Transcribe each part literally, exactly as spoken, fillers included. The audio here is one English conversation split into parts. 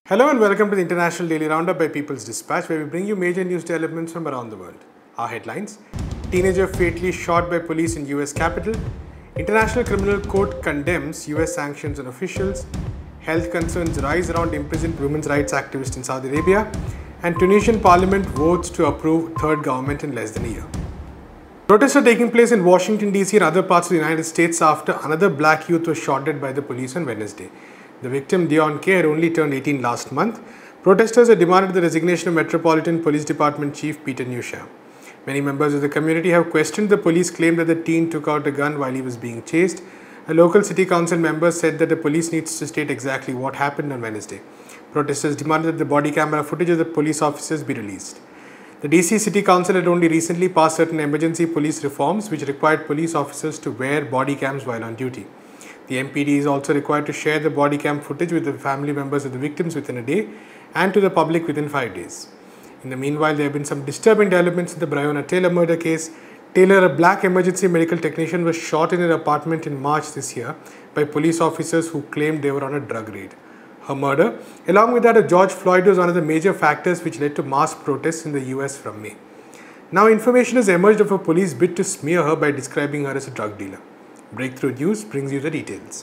Hello and welcome to the International Daily Roundup by People's Dispatch, where we bring you major news developments from around the world. Our headlines: teenager fatally shot by police in U S Capitol, International Criminal Court condemns U S sanctions on officials, health concerns rise around imprisoned women's rights activist in Saudi Arabia, and Tunisian parliament votes to approve third government in less than a year. Protests are taking place in Washington D C and other parts of the United States after another black youth was shot dead by the police on Wednesday. The victim, Deon Kay, had only turned eighteen last month. Protesters have demanded the resignation of Metropolitan Police Department Chief Peter Newsham. Many members of the community have questioned the police claim that the teen took out a gun while he was being chased. A local city council member said that the police needs to state exactly what happened on Wednesday. Protesters demanded that the body camera footage of the police officers be released. The D C City Council had only recently passed certain emergency police reforms which required police officers to wear body cams while on duty. The M P D is also required to share the body cam footage with the family members of the victims within a day and to the public within five days. In the meanwhile, there have been some disturbing developments in the Breonna Taylor murder case. Taylor, a black emergency medical technician, was shot in her apartment in March this year by police officers who claimed they were on a drug raid. Her murder, along with that of George Floyd, was one of the major factors which led to mass protests in the U S from May. Now, information has emerged of a police bid to smear her by describing her as a drug dealer. Breakthrough News brings you the details.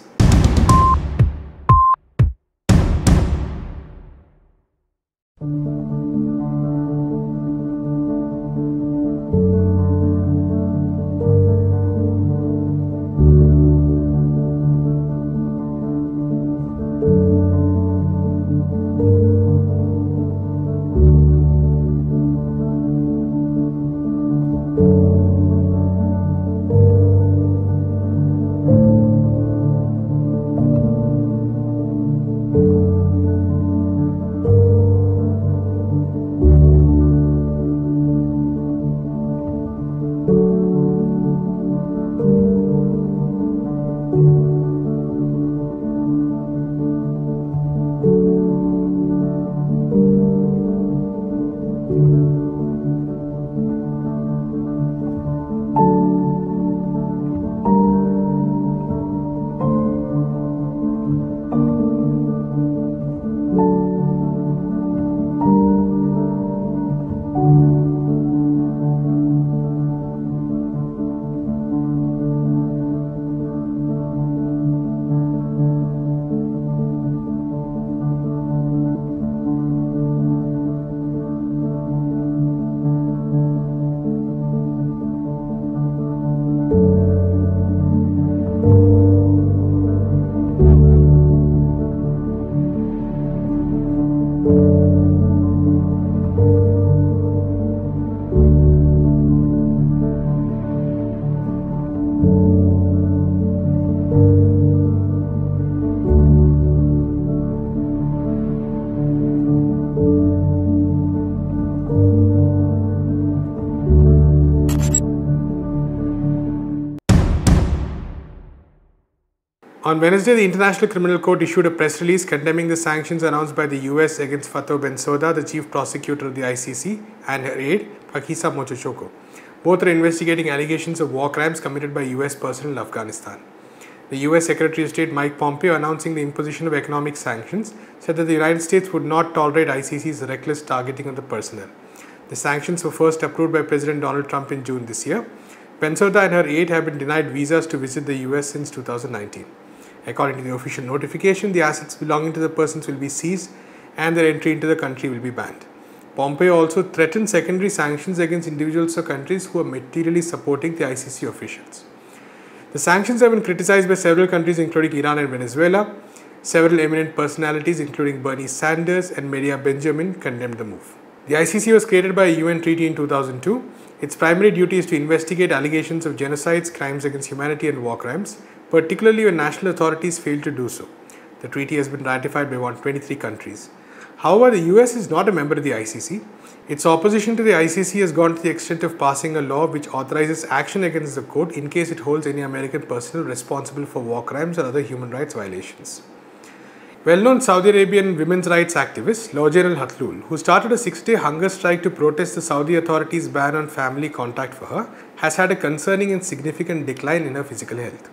On Wednesday, the International Criminal Court issued a press release condemning the sanctions announced by the U S against Fatou Bensouda, the chief prosecutor of the I C C, and her aide, Pakisa Mochochoko. Both are investigating allegations of war crimes committed by U S personnel in Afghanistan. The U S Secretary of State Mike Pompeo, announcing the imposition of economic sanctions, said that the United States would not tolerate I C C's reckless targeting of the personnel. The sanctions were first approved by President Donald Trump in June this year. Bensouda and her aide have been denied visas to visit the U S since two thousand nineteen. According to the official notification, the assets belonging to the persons will be seized and their entry into the country will be banned. Pompeo also threatened secondary sanctions against individuals or countries who are materially supporting the I C C officials. The sanctions have been criticized by several countries including Iran and Venezuela. Several eminent personalities including Bernie Sanders and Medea Benjamin condemned the move. The I C C was created by a U N treaty in two thousand two. Its primary duty is to investigate allegations of genocides, crimes against humanity and war crimes, particularly when national authorities fail to do so. The treaty has been ratified by one hundred twenty-three countries. However, the U S is not a member of the I C C. Its opposition to the I C C has gone to the extent of passing a law which authorizes action against the court in case it holds any American personnel responsible for war crimes or other human rights violations. Well-known Saudi Arabian women's rights activist Loujain Al-Hathloul, who started a six-day hunger strike to protest the Saudi authorities' ban on family contact for her, has had a concerning and significant decline in her physical health.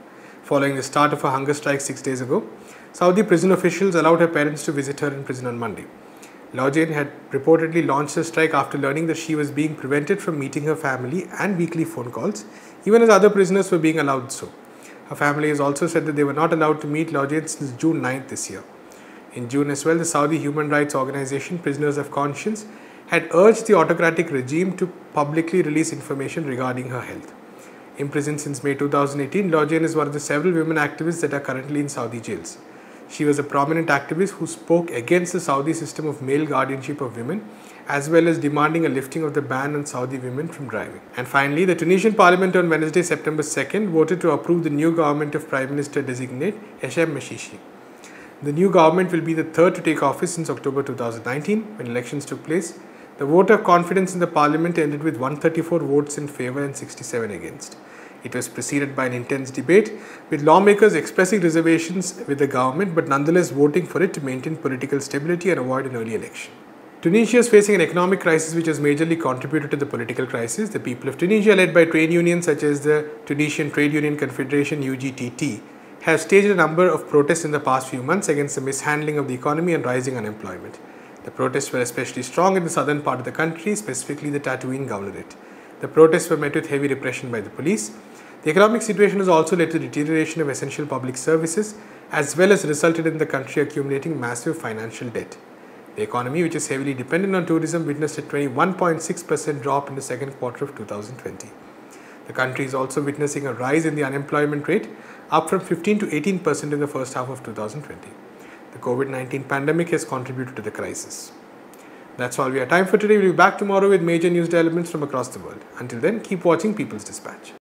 Following the start of a hunger strike six days ago, Saudi prison officials allowed her parents to visit her in prison on Monday. Lawjane had reportedly launched the strike after learning that she was being prevented from meeting her family and weekly phone calls, even as other prisoners were being allowed so. Her family has also said that they were not allowed to meet Lawjane since June ninth this year. In June as well, the Saudi human rights organization Prisoners of Conscience had urged the autocratic regime to publicly release information regarding her health. Imprisoned since May two thousand eighteen, Lawjane is one of the several women activists that are currently in Saudi jails. She was a prominent activist who spoke against the Saudi system of male guardianship of women, as well as demanding a lifting of the ban on Saudi women from driving. And finally, the Tunisian parliament on Wednesday, September second, voted to approve the new government of Prime Minister-designate Hichem Meshishi. The new government will be the third to take office since October two thousand nineteen, when elections took place. The vote of confidence in the parliament ended with one hundred thirty-four votes in favour and sixty-seven against. It was preceded by an intense debate, with lawmakers expressing reservations with the government but nonetheless voting for it to maintain political stability and avoid an early election. Tunisia is facing an economic crisis which has majorly contributed to the political crisis. The people of Tunisia, led by trade unions such as the Tunisian Trade Union Confederation U G T T, have staged a number of protests in the past few months against the mishandling of the economy and rising unemployment. The protests were especially strong in the southern part of the country, specifically the Tatooine Governorate. The protests were met with heavy repression by the police. The economic situation has also led to deterioration of essential public services, as well as resulted in the country accumulating massive financial debt. The economy, which is heavily dependent on tourism, witnessed a twenty-one point six percent drop in the second quarter of two thousand twenty. The country is also witnessing a rise in the unemployment rate, up from fifteen to eighteen percent in the first half of two thousand twenty. The COVID nineteen pandemic has contributed to the crisis. That's all we have time for today. We'll be back tomorrow with major news developments from across the world. Until then, keep watching People's Dispatch.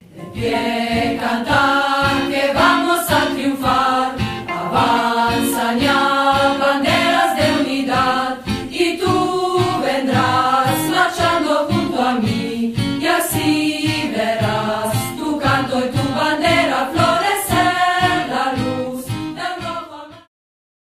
Avanza, banderas de unidad, y tú vendrás.